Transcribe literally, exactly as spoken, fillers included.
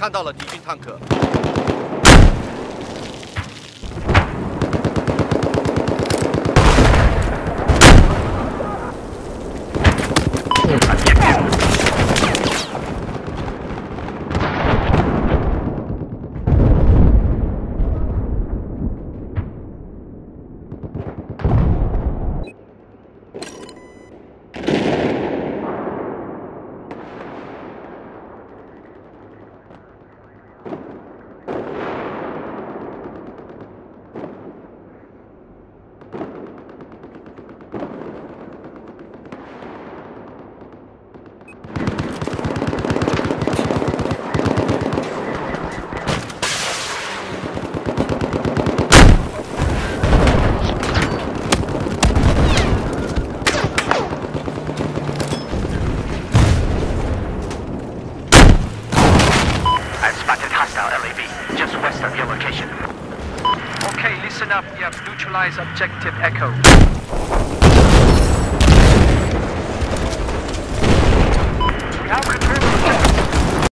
看到了敌军坦克。 Okay, listen up. You have neutralized objective Echo.